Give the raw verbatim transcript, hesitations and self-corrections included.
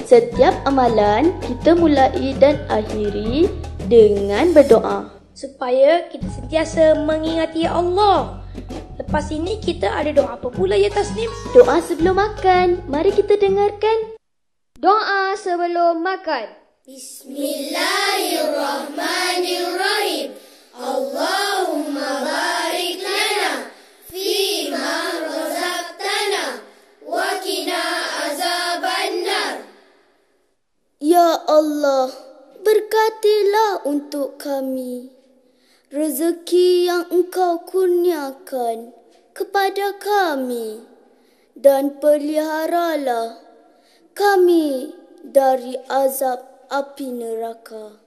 Setiap amalan kita mulai dan akhiri dengan berdoa supaya kita sentiasa mengingati Allah. Lepas ini kita ada doa apa pula ya Tasnim? Doa sebelum makan. Mari kita dengarkan. Doa sebelum makan. Bismillahirrahmanirrahim. Allahumma barik lana fima razaqtana wa qina azabannar. Ya Allah, berkatilah untuk kami rezeki yang Engkau kurniakan kepada kami dan peliharalah kami dari azab api neraka.